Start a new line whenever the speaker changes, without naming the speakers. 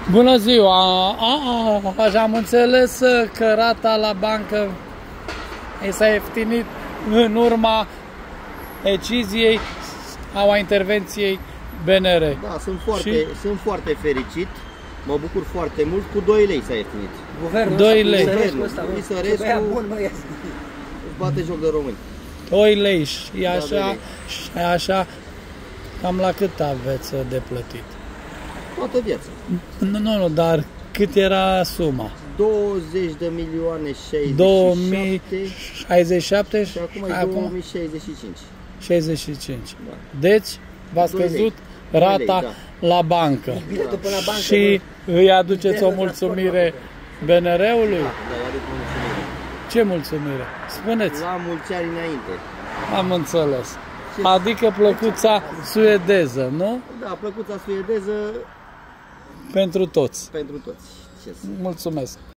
Bună ziua! Așa am înțeles că rata la bancă s-a ieftinit în urma deciziei sau a intervenției BNR.
Da, sunt foarte fericit. Mă bucur foarte mult. Cu 2 lei s-a ieftinit.
Guvernul 2 lei.
Isărescu își bate joc de români.
2 lei și așa, cam la cât aveți de plătit?
Toată viața.
Nu, dar cât era suma?
20 de milioane
2067
și acum e 2065.
65.
Da.
Deci v-a scăzut rata la bancă.
Da.
Și îi aduceți o mulțumire BNR-ului?
Da, îi aduc o mulțumire.
Ce mulțumire? Spuneți.
La mulți ani înainte.
Am înțeles. Adică plăcuța suedeză, nu?
Da, plăcuța suedeză
pentru toți.
Pentru toți.
Mulțumesc.